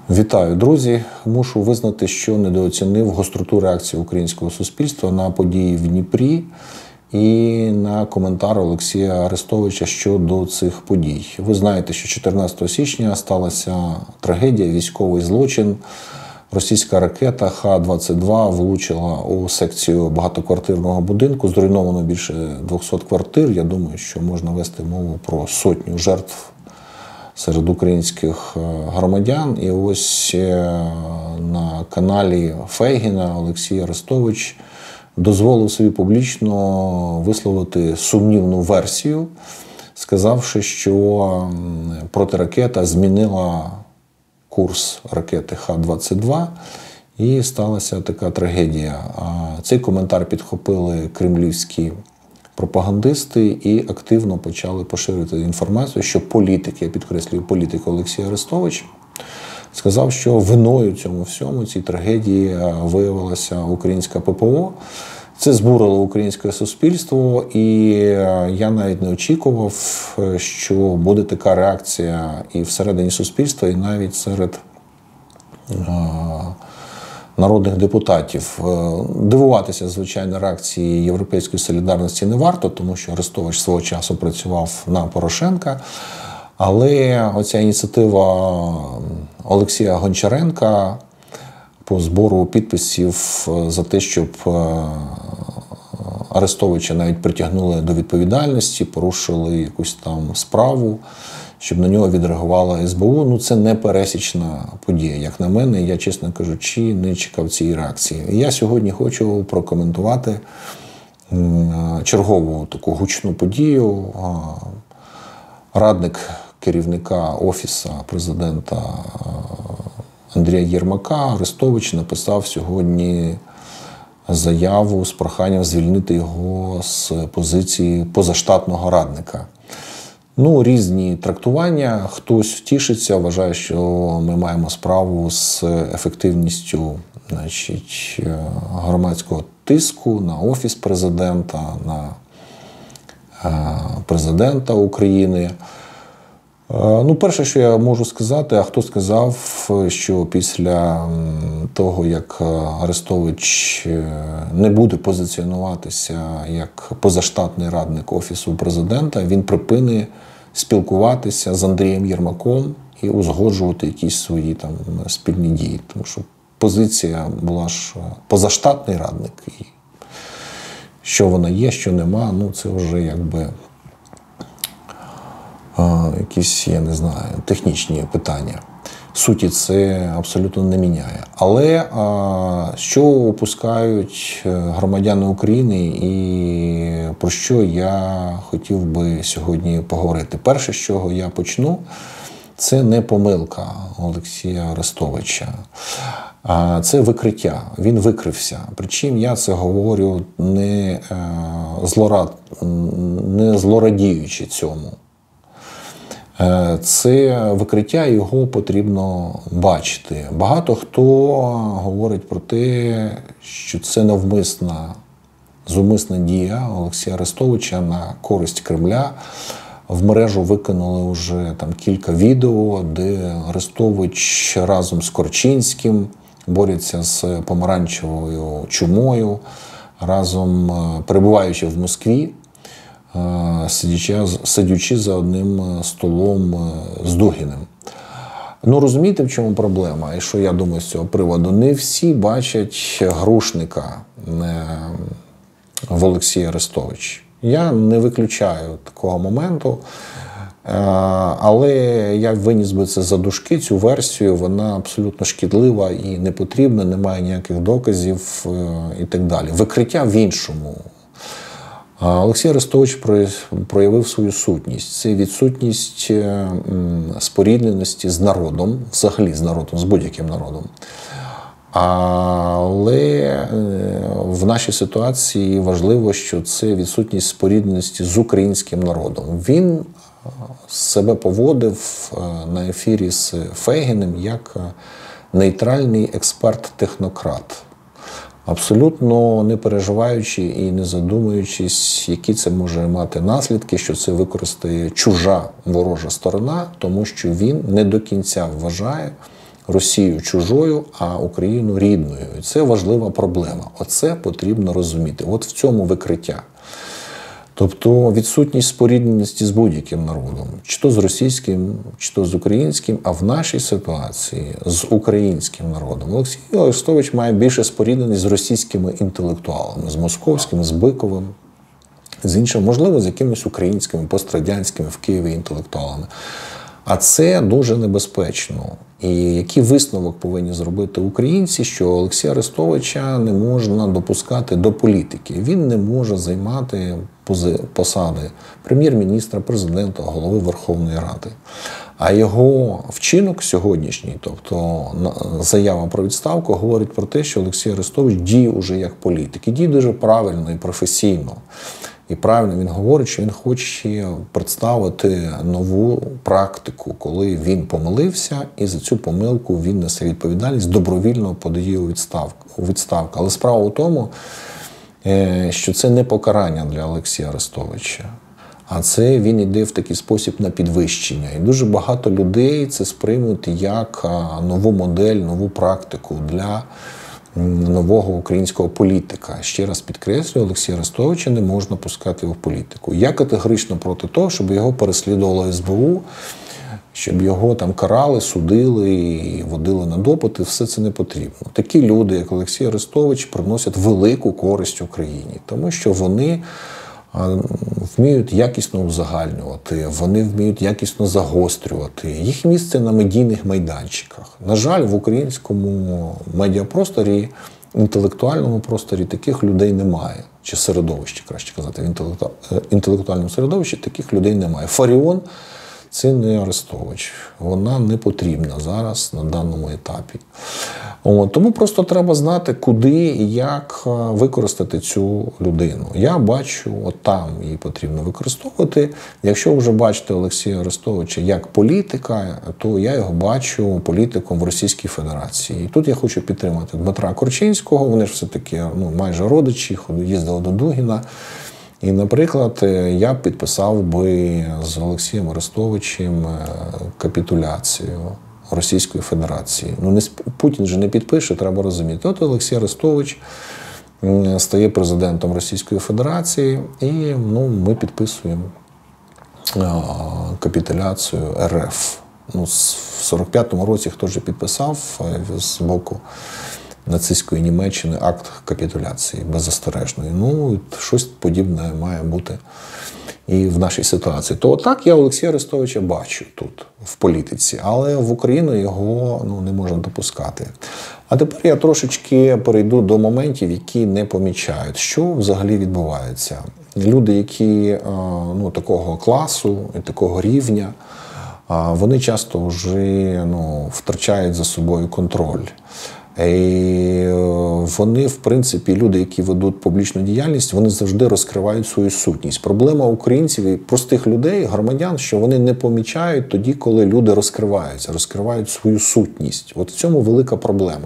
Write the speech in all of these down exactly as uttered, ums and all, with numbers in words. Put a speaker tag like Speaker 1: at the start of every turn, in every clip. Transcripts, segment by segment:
Speaker 1: Вітаю, друзі! Мушу визнати, що недооцінив гостроту реакції українського суспільства на події в Дніпрі і на коментар Олексія Арестовича щодо цих подій. Ви знаєте, що чотирнадцятого січня сталася трагедія, військовий злочин. Російська ракета Х двадцять два влучила у секцію багатоквартирного будинку. Зруйновано більше двохсот квартир. Я думаю, що можна вести мову про сотню жертв серед українських громадян. І ось на каналі Фейгіна Олексій Арестович дозволив собі публічно висловити сумнівну версію, сказавши, що протиракета змінила курс ракети Х двадцять два і сталася така трагедія. Цей коментар підхопили кремлівські пропагандисти і активно почали поширити інформацію, що політик, я підкреслюю, політик Олексій Арестович, сказав, що виною цьому всьому, цій трагедії, виявилася українська ППО. Це збурило українське суспільство, і я навіть не очікував, що буде така реакція і всередині суспільства, і навіть серед народних депутатів. Дивуватися, звичайно, реакції «Європейської солідарності» не варто, тому що Арестович свого часу працював на Порошенка. Але оця ініціатива Олексія Гончаренка по збору підписів за те, щоб Арестовича навіть притягнули до відповідальності, порушили якусь там справу, щоб на нього відреагувала ес бе у, ну це не пересічна подія. Як на мене, я, чесно кажучи, не чекав цієї реакції. І я сьогодні хочу прокоментувати чергову таку гучну подію. Радник керівника Офісу президента Андрія Єрмака Арестович написав сьогодні заяву з проханням звільнити його з позиції позаштатного радника. Ну, різні трактування. Хтось втішиться, вважає, що ми маємо справу з ефективністю, значить, громадського тиску на Офіс президента, на президента України. Ну, перше, що я можу сказати, а хто сказав, що після того, як Арестович не буде позиціонуватися як позаштатний радник Офісу президента, він припинить спілкуватися з Андрієм Єрмаком і узгоджувати якісь свої там спільні дії. Тому що позиція була ж позаштатний радник. І що вона є, що нема, ну це вже якби якісь, я не знаю, технічні питання. Суті це абсолютно не міняє. Але а, що опускають громадяни України і про що я хотів би сьогодні поговорити? Перше, з чого я почну, це не помилка Олексія Арестовича. А це викриття. Він викрився. Причому я це говорю не, злорад, не злорадіючи цьому. Це викриття, його потрібно бачити. Багато хто говорить про те, що це навмисна, зумисна дія Олексія Арестовича на користь Кремля. В мережу викинули вже там кілька відео, де Арестович разом з Корчинським борються з помаранчевою чумою, разом перебуваючи в Москві, сидячи за одним столом з Дугіним. Ну, розумієте, в чому проблема? І що я думаю з цього приводу? Не всі бачать грушника в Олексії Арестовичі. Я не виключаю такого моменту, але я виніс би це за дужки, цю версію, вона абсолютно шкідлива і не потрібна, немає ніяких доказів і так далі. Викриття в іншому. Олексій Арестович проявив свою сутність. Це відсутність спорідненості з народом, взагалі з народом, з будь-яким народом. Але в нашій ситуації важливо, що це відсутність спорідненості з українським народом. Він себе поводив на ефірі з Фейгіним як нейтральний експерт-технократ. Абсолютно не переживаючи і не задумуючись, які це може мати наслідки, що це використає чужа ворожа сторона, тому що він не до кінця вважає, Росію чужою, а Україну рідною. І це важлива проблема. Оце потрібно розуміти. От в цьому викриття. Тобто відсутність спорідненості з будь-яким народом, чи то з російським, чи то з українським, а в нашій ситуації з українським народом. Олексій Арестович має більше спорідненість з російськими інтелектуалами, з московським, з Биковим, з іншим, можливо, з якимись українськими, пострадянськими в Києві інтелектуалами. А це дуже небезпечно. І який висновок повинні зробити українці, що Олексія Арестовича не можна допускати до політики. Він не може займати посади прем'єр-міністра, президента, голови Верховної Ради. А його вчинок сьогоднішній, тобто заява про відставку, говорить про те, що Олексій Арестович діє уже як політик. І діє дуже правильно і професійно. І правильно він говорить, що він хоче представити нову практику, коли він помилився, і за цю помилку він несе відповідальність, добровільно подає у відставку. У відставку. Але справа у тому, що це не покарання для Олексія Арестовича, а це він йде в такий спосіб на підвищення. І дуже багато людей це сприймуть як нову модель, нову практику для нового українського політика. Ще раз підкреслюю, Олексія Арестовича не можна пускати в політику. Я категорично проти того, щоб його переслідувало ес бе у, щоб його там карали, судили і водили на допити. Все це не потрібно. Такі люди, як Олексій Арестович, приносять велику користь Україні, тому що вони вміють якісно узагальнювати, вони вміють якісно загострювати. Їх місце на медійних майданчиках. На жаль, в українському медіапросторі, інтелектуальному просторі таких людей немає. Чи середовищі, краще казати, в інтелектуальному середовищі таких людей немає. Фаріон – це не Арестович. Вона не потрібна зараз на даному етапі. От, тому просто треба знати, куди і як використати цю людину. Я бачу, от там її потрібно використовувати. Якщо вже бачите Олексія Арестовича як політика, то я його бачу політиком в Російській Федерації. І тут я хочу підтримати Дмитра Корчинського. Вони ж все-таки ну, майже родичі, їздили до Дугіна. І, наприклад, я підписав би з Олексієм Арестовичем капітуляцію Російської Федерації. Ну, не, Путін же не підпише, треба розуміти. От Олексій Арестович стає президентом Російської Федерації, і ну, ми підписуємо капітуляцію ер еф. Ну, в сорок п'ятому році хто ж підписав з боку нацистської Німеччини акт капітуляції беззастережної. Ну, щось подібне має бути і в нашій ситуації. То так я Олексія Арестовича бачу тут, в політиці, але в Україну його ну, не можна допускати. А тепер я трошечки перейду до моментів, які не помічають, що взагалі відбувається. Люди, які ну, такого класу і такого рівня, вони часто вже ну, втрачають за собою контроль. І вони, в принципі, люди, які ведуть публічну діяльність, вони завжди розкривають свою сутність. Проблема українців і простих людей, громадян, що вони не помічають тоді, коли люди розкриваються, розкривають свою сутність. От в цьому велика проблема.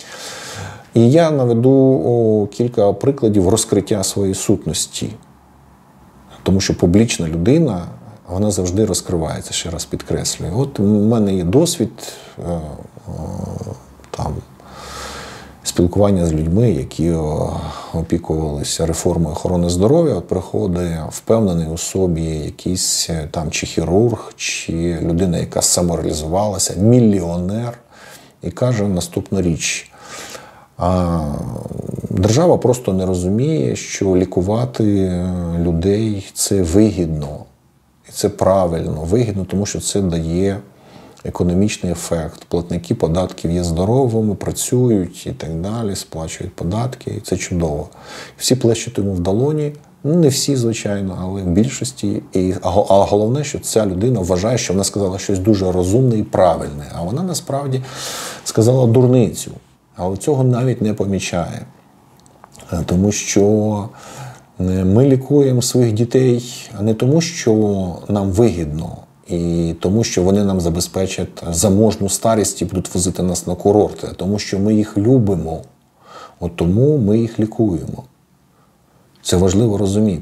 Speaker 1: І я наведу о, кілька прикладів розкриття своєї сутності. Тому що публічна людина, вона завжди розкривається, ще раз підкреслюю. От у мене є досвід е, е, там, спілкування з людьми, які опікувалися реформою охорони здоров'я. От приходить впевнений у собі якийсь там чи хірург, чи людина, яка самореалізувалася, мільйонер, і каже наступну річ. А держава просто не розуміє, що лікувати людей – це вигідно. І це правильно. Вигідно, тому що це дає економічний ефект. Платники податків є здоровими, працюють і так далі, сплачують податки. І це чудово. Всі плещуть йому в долоні. Ну, не всі, звичайно, але в більшості. І, а головне, що ця людина вважає, що вона сказала щось дуже розумне і правильне. А вона насправді сказала дурницю. Але цього навіть не помічає. Тому що ми лікуємо своїх дітей не тому, що нам вигідно, і тому, що вони нам забезпечать заможну старість і будуть возити нас на курорти, а тому, що ми їх любимо. От тому ми їх лікуємо. Це важливо розуміти.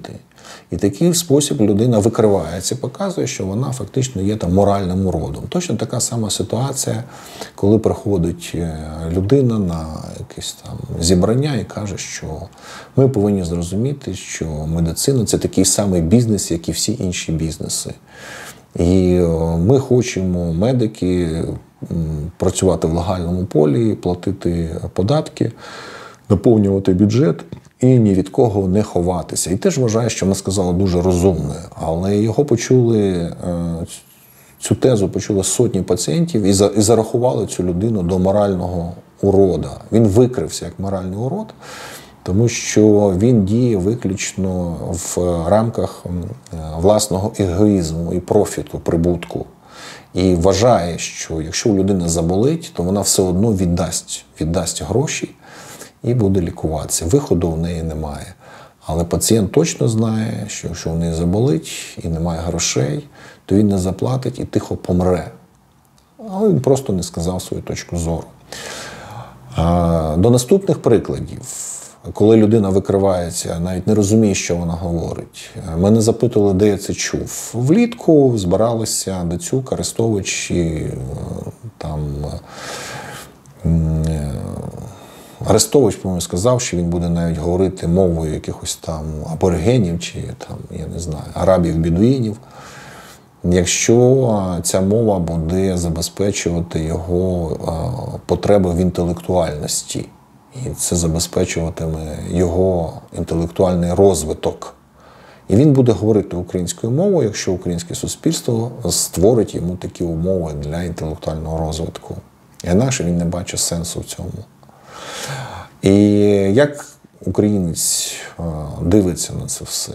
Speaker 1: І такий спосіб людина викривається, показує, що вона фактично є там моральним уродом. Точно така сама ситуація, коли приходить людина на якесь там зібрання і каже, що ми повинні зрозуміти, що медицина – це такий самий бізнес, як і всі інші бізнеси. І ми хочемо, медики, працювати в легальному полі, платити податки, наповнювати бюджет і ні від кого не ховатися. І теж вважаю, що вона сказала дуже розумне, але його почули, цю тезу почули сотні пацієнтів і зарахували цю людину до морального урода. Він викрився як моральний урод, тому що він діє виключно в рамках власного егоїзму і профіту, прибутку. І вважає, що якщо у людини заболить, то вона все одно віддасть, віддасть гроші і буде лікуватися. Виходу в неї немає. Але пацієнт точно знає, що якщо в неї заболить і немає грошей, то він не заплатить і тихо помре. Але він просто не сказав свою точку зору. До наступних прикладів. Коли людина викривається, навіть не розуміє, що вона говорить. Мене запитували, де я це чув. Влітку збиралися Дацюк, Арестович і там Арестович, по-моєму, сказав, що він буде навіть говорити мовою якихось там аборигенів чи там, я не знаю, арабів-бедуїнів, якщо ця мова буде забезпечувати його потреби в інтелектуальності. І це забезпечуватиме його інтелектуальний розвиток. І він буде говорити українською мовою, якщо українське суспільство створить йому такі умови для інтелектуального розвитку. Інакше він не бачить сенсу в цьому. І як українець дивиться на це все?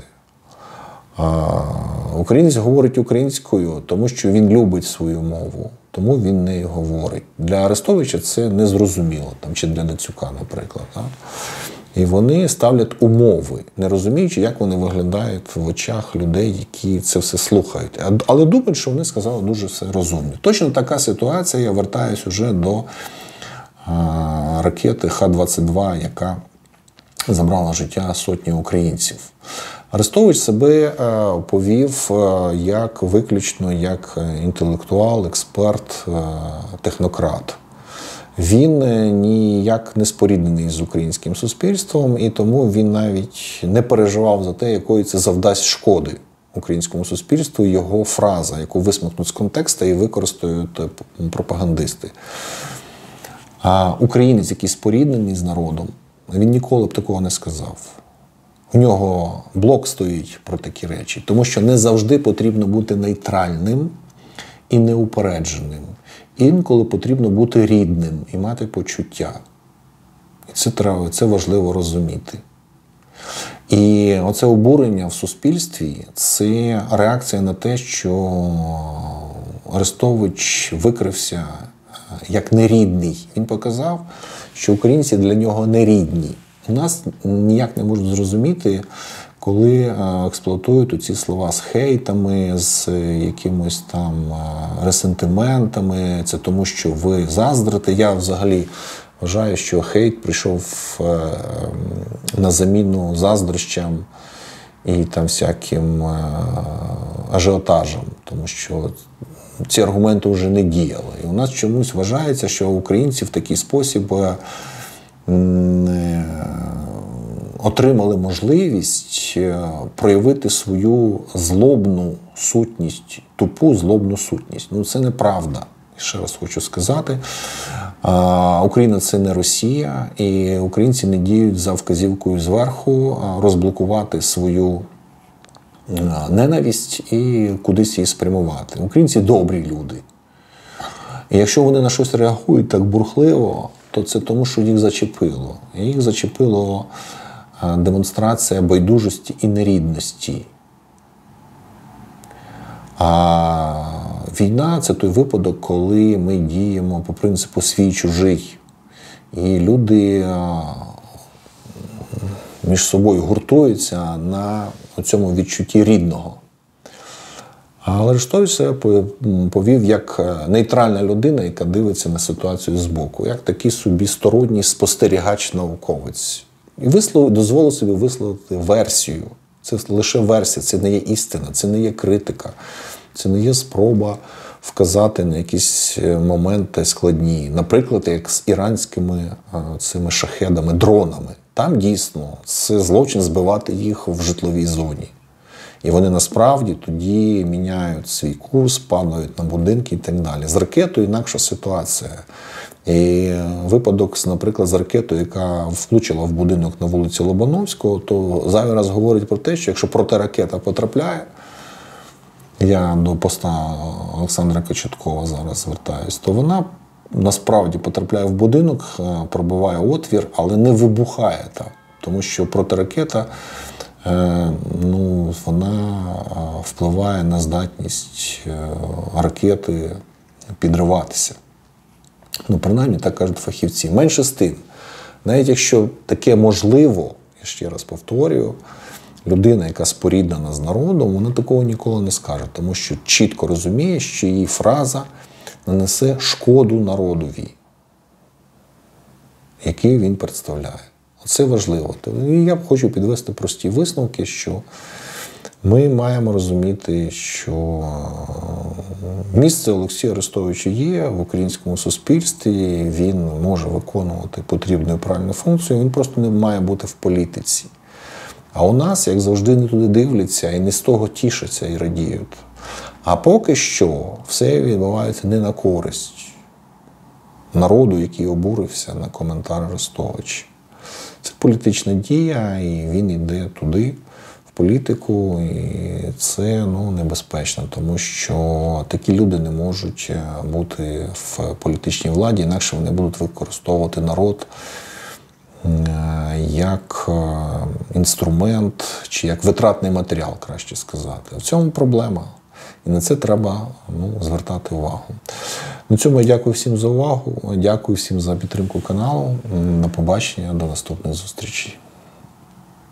Speaker 1: Українець говорить українською, тому що він любить свою мову, тому він нею говорить. Для Арестовича це незрозуміло, там, чи для Дацюка, наприклад. Так? І вони ставлять умови, не розуміючи, як вони виглядають в очах людей, які це все слухають. Але думають, що вони сказали дуже все розумно. Точно така ситуація, я вертаюсь уже до а, ракети Х двадцять два, яка забрала життя сотні українців. Арестович себе повів як виключно як інтелектуал, експерт, технократ. Він ніяк не споріднений з українським суспільством, і тому він навіть не переживав за те, якої це завдасть шкоди українському суспільству, його фраза, яку висмикнуть з контексту і використають пропагандисти. А українець, який споріднений з народом, він ніколи б такого не сказав. У нього блок стоїть про такі речі, тому що не завжди потрібно бути нейтральним і неупередженим. Інколи потрібно бути рідним і мати почуття. І це треба, це важливо розуміти. І оце обурення в суспільстві – це реакція на те, що Арестович викрився як нерідний. Він показав, що українці для нього нерідні. У нас ніяк не можуть зрозуміти, коли експлуатують оці слова з хейтами, з якимось там ресентиментами, це тому, що ви заздрите. Я взагалі вважаю, що хейт прийшов на заміну заздрощам і там всяким ажіотажам, тому що ці аргументи вже не діяли. І у нас чомусь вважається, що українці в такий спосіб отримали можливість проявити свою злобну сутність, тупу злобну сутність. Ну, це неправда. Ще раз хочу сказати. Україна – це не Росія, і українці не діють за вказівкою зверху розблокувати свою ненависть і кудись її спрямувати. Українці – добрі люди. І якщо вони на щось реагують так бурхливо, то це тому, що їх зачепило. Їх зачепило демонстрація байдужості і нерідності. А війна – це той випадок, коли ми діємо по принципу свій-чужий. І люди між собою гуртуються на цьому відчутті рідного. А Арестович себе повів як нейтральна людина, яка дивиться на ситуацію збоку, як такий собі сторонній спостерігач-науковець. І вислов, дозволив собі висловити версію, Це лише версія, це не є істина, це не є критика, це не є спроба вказати на якісь моменти складні. Наприклад, як з іранськими цими шахедами, дронами. Там дійсно це злочин збивати їх в житловій зоні. І вони насправді тоді міняють свій курс, падають на будинки і так далі. З ракетою інакша ситуація. І випадок, наприклад, з ракетою, яка влучила в будинок на вулиці Лобановського, то зайвий раз говорить про те, що якщо протиракета потрапляє, я до поста Олександра Кочеткова зараз звертаюсь, то вона насправді потрапляє в будинок, пробиває отвір, але не вибухає там. Тому що протиракета, ну, вона впливає на здатність ракети підриватися. Ну, принаймні, так кажуть фахівці. Менше з тим, навіть якщо таке можливо, я ще раз повторюю, людина, яка споріднена з народом, вона такого ніколи не скаже, тому що чітко розуміє, що її фраза нанесе шкоду народові, який він представляє. Це важливо. І я хочу підвести прості висновки, що ми маємо розуміти, що місце Олексія Арестовича є в українському суспільстві, він може виконувати потрібну і правильну функцію, він просто не має бути в політиці. А у нас, як завжди, не туди дивляться і не з того тішаться і радіють. А поки що все відбувається не на користь народу, який обурився на коментар Арестовича. Це політична дія, і він йде туди, в політику, і це, ну, небезпечно, тому що такі люди не можуть бути в політичній владі, інакше вони будуть використовувати народ як інструмент чи як витратний матеріал, краще сказати. В цьому проблема. І на це треба, ну, звертати увагу. На цьому я дякую всім за увагу, дякую всім за підтримку каналу. До побачення, до наступних зустрічей.